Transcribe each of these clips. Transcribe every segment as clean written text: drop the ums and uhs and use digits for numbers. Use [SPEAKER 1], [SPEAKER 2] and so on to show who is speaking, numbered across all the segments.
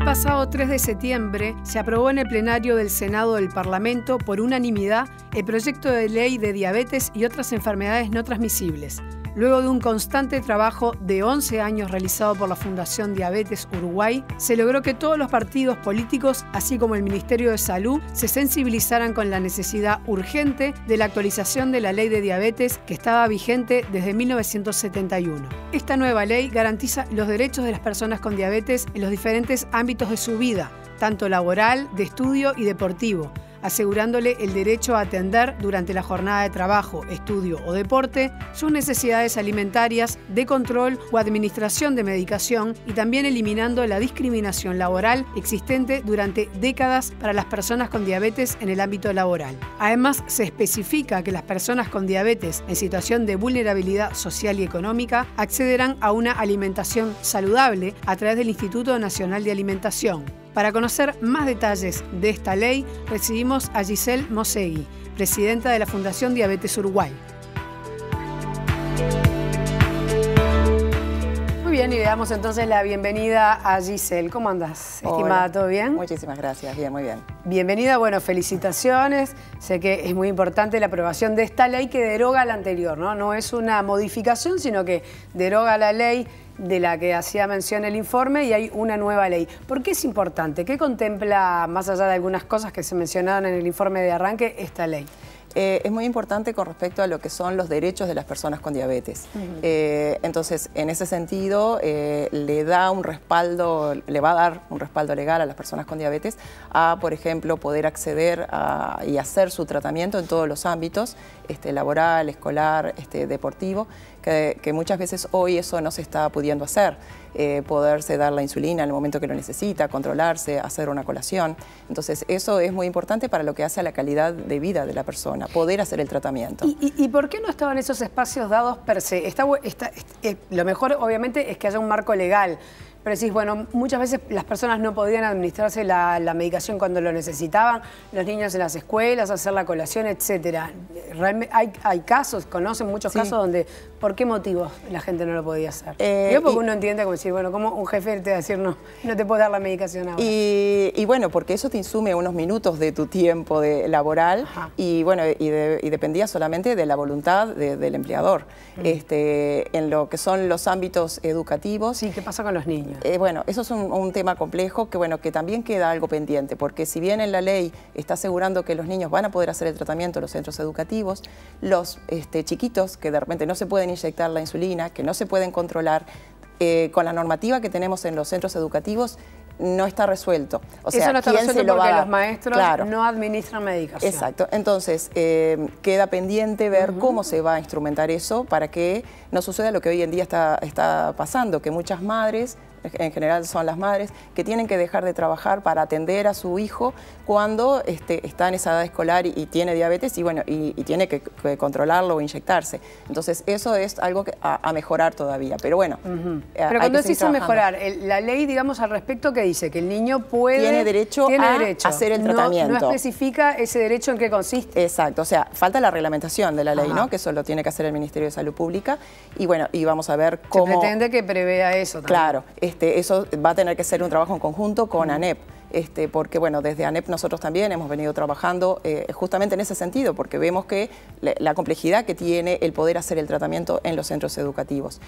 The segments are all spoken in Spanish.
[SPEAKER 1] pasado 3 de septiembre se aprobó en el plenario del Senado del Parlamento por unanimidad el proyecto de ley de diabetes y otras enfermedades no transmisibles. Luego de un constante trabajo de 11 años realizado por la Fundación Diabetes Uruguay, se logró que todos los partidos políticos, así como el Ministerio de Salud, se sensibilizaran con la necesidad urgente de la actualización de la ley de diabetes que estaba vigente desde 1971. Esta nueva ley garantiza los derechos de las personas con diabetes en los diferentes ámbitos de su vida, tanto laboral, de estudio y deportivo, asegurándole el derecho a atender durante la jornada de trabajo, estudio o deporte sus necesidades alimentarias, de control o administración de medicación y también eliminando la discriminación laboral existente durante décadas para las personas con diabetes en el ámbito laboral. Además, se especifica que las personas con diabetes en situación de vulnerabilidad social y económica accederán a una alimentación saludable a través del Instituto Nacional de Alimentación. Para conocer más detalles de esta ley, recibimos a Giselle Mosegui, presidenta de la Fundación Diabetes Uruguay. Muy bien, y le damos entonces la bienvenida a Giselle. ¿Cómo andás, estimada?
[SPEAKER 2] Hola.
[SPEAKER 1] ¿Todo bien?
[SPEAKER 2] Muchísimas gracias, bien, muy bien.
[SPEAKER 1] Bienvenida, bueno, felicitaciones. Sé que es muy importante la aprobación de esta ley que deroga la anterior, ¿no? No es una modificación, sino que deroga la ley de la que hacía mención el informe y hay una nueva ley. ¿Por qué es importante? ¿Qué contempla, más allá de algunas cosas que se mencionaron en el informe de arranque, esta ley?
[SPEAKER 2] Es muy importante con respecto a lo que son los derechos de las personas con diabetes. Entonces, en ese sentido, le va a dar un respaldo legal a las personas con diabetes a, por ejemplo, poder acceder y hacer su tratamiento en todos los ámbitos, laboral, escolar, deportivo, que muchas veces hoy eso no se está pudiendo hacer. Poderse dar la insulina en el momento que lo necesita, controlarse, hacer una colación. Entonces, eso es muy importante para lo que hace a la calidad de vida de la persona, poder hacer el tratamiento.
[SPEAKER 1] ¿Y por qué no estaban esos espacios dados per se? Lo mejor, obviamente, es que haya un marco legal. Pero decís, bueno, muchas veces las personas no podían administrarse la medicación cuando lo necesitaban, los niños en las escuelas, hacer la colación, etcétera. Realmente hay casos, conocen muchos casos donde, ¿por qué motivos la gente no lo podía hacer? Porque uno entiende como decir, bueno, ¿cómo un jefe te va a decir no te puedo dar la medicación ahora?
[SPEAKER 2] Y bueno, porque eso te insume unos minutos de tu tiempo laboral. Y bueno, y dependía solamente de la voluntad del empleador. En lo que son los ámbitos educativos.
[SPEAKER 1] Sí, ¿qué pasa con los niños?
[SPEAKER 2] Bueno, eso es un tema complejo que también queda algo pendiente, porque si bien en la ley está asegurando que los niños van a poder hacer el tratamiento en los centros educativos, los chiquitos que de repente no se pueden inyectar la insulina, que no se pueden controlar, con la normativa que tenemos en los centros educativos, no está resuelto. O sea,
[SPEAKER 1] eso no está resuelto porque los maestros
[SPEAKER 2] claro,
[SPEAKER 1] no administran medicación.
[SPEAKER 2] Exacto. Entonces, queda pendiente ver cómo se va a instrumentar eso para que no suceda lo que hoy en día está pasando, que muchas madres, en general son las madres, que tienen que dejar de trabajar para atender a su hijo cuando está en esa edad escolar y tiene diabetes y tiene que controlarlo o inyectarse. Entonces, eso es algo a mejorar todavía. Pero bueno,
[SPEAKER 1] pero cuando decís a mejorar, la ley, digamos, al respecto, que dice que el niño tiene derecho
[SPEAKER 2] a hacer el tratamiento.
[SPEAKER 1] No especifica ese derecho en qué consiste.
[SPEAKER 2] Exacto, o sea, falta la reglamentación de la ley, ¿no? Que eso lo tiene que hacer el Ministerio de Salud Pública. Y bueno, y vamos a ver cómo...
[SPEAKER 1] Se pretende que prevea eso también.
[SPEAKER 2] Claro, eso va a tener que ser un trabajo en conjunto con ANEP. Porque bueno, desde ANEP nosotros también hemos venido trabajando justamente en ese sentido, porque vemos que la complejidad que tiene el poder hacer el tratamiento en los centros educativos.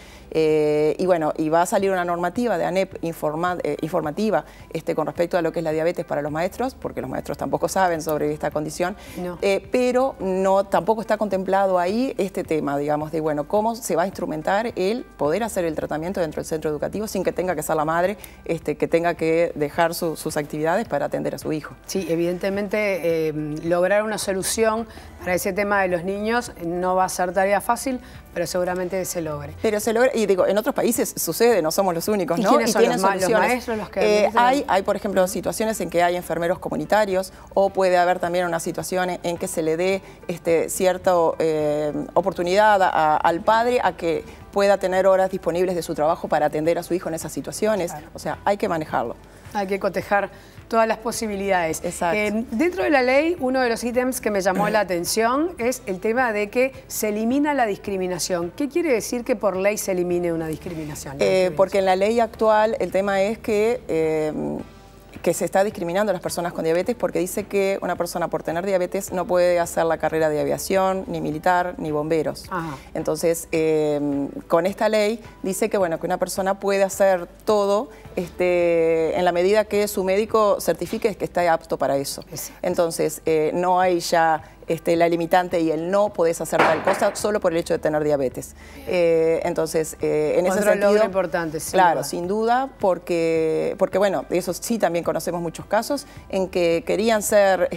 [SPEAKER 2] Y bueno, y va a salir una normativa de ANEP informativa con respecto a lo que es la diabetes para los maestros, porque los maestros tampoco saben sobre esta condición, pero tampoco está contemplado ahí este tema, digamos, de bueno, cómo se va a instrumentar el poder hacer el tratamiento dentro del centro educativo sin que tenga que ser la madre que tenga que dejar sus actividades para atender a su hijo.
[SPEAKER 1] Sí, evidentemente lograr una solución para ese tema de los niños no va a ser tarea fácil, pero seguramente se logre.
[SPEAKER 2] Pero se logra, y digo, en otros países sucede, no somos los únicos, ¿no?
[SPEAKER 1] ¿Y tienen soluciones? ¿Los maestros los que
[SPEAKER 2] hay, por ejemplo, situaciones en que hay enfermeros comunitarios o puede haber también una situación en que se le dé cierta oportunidad al padre a que pueda tener horas disponibles de su trabajo para atender a su hijo en esas situaciones. Claro. O sea, hay que manejarlo.
[SPEAKER 1] Hay que cotejar todas las posibilidades.
[SPEAKER 2] Exacto.
[SPEAKER 1] Dentro de la ley, uno de los ítems que me llamó la atención es el tema de que se elimina la discriminación. ¿Qué quiere decir que por ley se elimine una discriminación?
[SPEAKER 2] Porque en la ley actual el tema es que que se está discriminando a las personas con diabetes porque dice que una persona por tener diabetes no puede hacer la carrera de aviación, ni militar, ni bomberos. Ajá. Entonces, con esta ley dice que, bueno, que una persona puede hacer todo en la medida que su médico certifique que está apto para eso. Entonces, no hay ya la limitante y el no podés hacer tal cosa solo por el hecho de tener diabetes. Entonces, en ese sentido...
[SPEAKER 1] Logro importante, sin
[SPEAKER 2] claro,
[SPEAKER 1] duda.
[SPEAKER 2] sin duda, porque bueno, de eso sí también conocemos muchos casos en que querían ser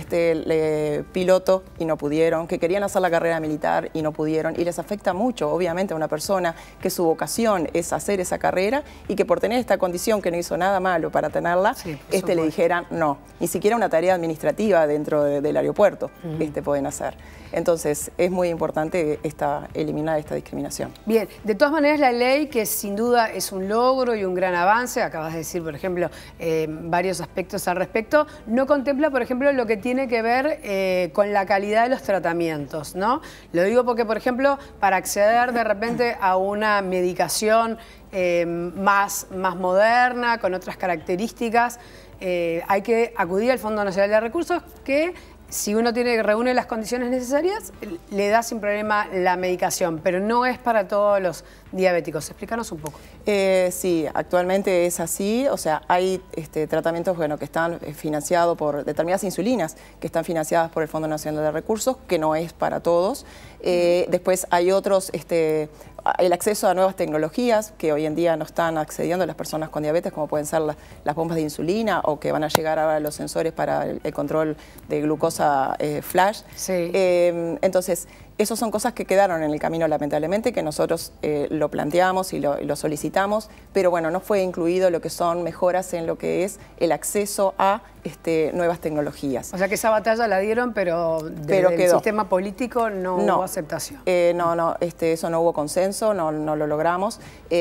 [SPEAKER 2] piloto y no pudieron, que querían hacer la carrera militar y no pudieron, y les afecta mucho, obviamente, a una persona que su vocación es hacer esa carrera y que por tener esta condición que no hizo nada malo para tenerla, sí, le dijeran no, ni siquiera una tarea administrativa dentro del aeropuerto pueden hacer. Entonces, es muy importante eliminar esta discriminación.
[SPEAKER 1] Bien, de todas maneras la ley, que sin duda es un logro y un gran avance, acabas de decir, por ejemplo, varios aspectos al respecto, no contempla, por ejemplo, lo que tiene que ver con la calidad de los tratamientos, ¿no? Lo digo porque, por ejemplo, para acceder de repente a una medicación más moderna, con otras características, hay que acudir al Fondo Nacional de Recursos que, si uno reúne las condiciones necesarias, le da sin problema la medicación, pero no es para todos los diabéticos. Explícanos un poco.
[SPEAKER 2] Sí, actualmente es así, o sea, hay tratamientos que están financiados por determinadas insulinas, que están financiadas por el Fondo Nacional de Recursos, que no es para todos. Después hay otros, el acceso a nuevas tecnologías que hoy en día no están accediendo a las personas con diabetes, como pueden ser las bombas de insulina, o que van a llegar ahora los sensores para el control de glucosa flash. Sí. Entonces, esas son cosas que quedaron en el camino, lamentablemente, que nosotros lo planteamos y lo solicitamos, pero bueno, no fue incluido lo que son mejoras en lo que es el acceso a nuevas tecnologías.
[SPEAKER 1] O sea que esa batalla la dieron, pero del sistema político no hubo aceptación.
[SPEAKER 2] No, eso no hubo consenso, no lo logramos.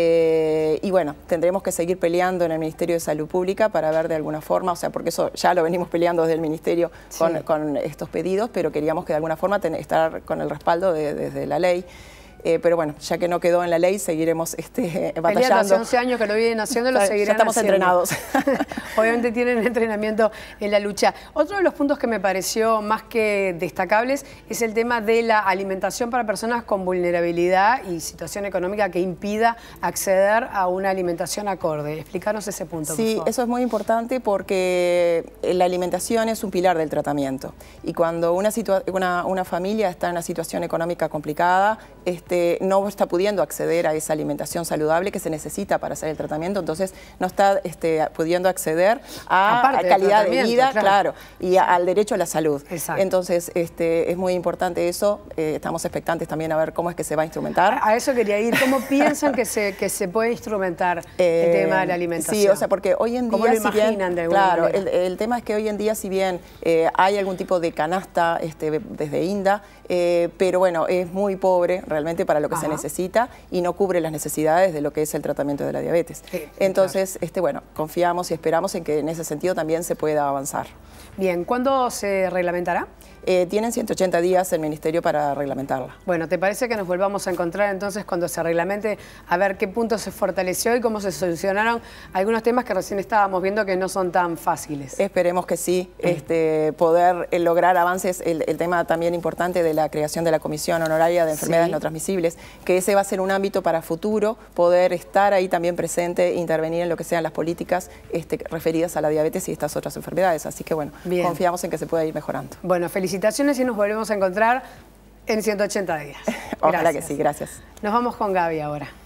[SPEAKER 2] Y bueno, tendremos que seguir peleando en el Ministerio de Salud Pública para ver de alguna forma, o sea, porque eso ya lo venimos peleando desde el Ministerio con estos pedidos, pero queríamos que de alguna forma estar con el respaldo desde la ley. Pero bueno, ya que no quedó en la ley, seguiremos batallando.
[SPEAKER 1] Hace 11 años que lo vienen haciendo, lo seguirán
[SPEAKER 2] ya estamos
[SPEAKER 1] haciendo.
[SPEAKER 2] Entrenados.
[SPEAKER 1] Obviamente tienen entrenamiento en la lucha. Otro de los puntos que me pareció más que destacables es el tema de la alimentación para personas con vulnerabilidad y situación económica que impida acceder a una alimentación acorde. Explícanos ese punto, por favor.
[SPEAKER 2] Eso es muy importante porque la alimentación es un pilar del tratamiento. Y cuando una familia está en una situación económica complicada, no está pudiendo acceder a esa alimentación saludable que se necesita para hacer el tratamiento, entonces no está pudiendo acceder a calidad de vida, claro, y al derecho a la salud. Exacto. Entonces, es muy importante eso, estamos expectantes también a ver cómo es que se va a instrumentar.
[SPEAKER 1] A eso quería ir, ¿cómo piensan que se puede instrumentar el tema de la alimentación?
[SPEAKER 2] Sí, o sea, porque hoy en día...
[SPEAKER 1] ¿Cómo lo imaginan de alguna manera?
[SPEAKER 2] Claro, el tema es que hoy en día, si bien hay algún tipo de canasta desde INDA, pero bueno, es muy pobre realmente para lo que se necesita y no cubre las necesidades de lo que es el tratamiento de la diabetes. Entonces, bueno, confiamos y esperamos en que en ese sentido también se pueda avanzar.
[SPEAKER 1] Bien, ¿cuándo se reglamentará?
[SPEAKER 2] Tienen 180 días el Ministerio para reglamentarla.
[SPEAKER 1] Bueno, ¿te parece que nos volvamos a encontrar entonces cuando se reglamente a ver qué punto se fortaleció y cómo se solucionaron algunos temas que recién estábamos viendo que no son tan fáciles?
[SPEAKER 2] Esperemos que sí, poder lograr avances. El tema también importante de la creación de la Comisión Honoraria de Enfermedades No Transmisibles, que ese va a ser un ámbito para futuro, poder estar ahí también presente, intervenir en lo que sean las políticas referidas a la diabetes y estas otras enfermedades. Así que bueno, confiamos en que se pueda ir mejorando.
[SPEAKER 1] Bueno, felicitaciones y nos volvemos a encontrar en 180 días.
[SPEAKER 2] Ojalá que sí, gracias.
[SPEAKER 1] Nos vamos con Gaby ahora.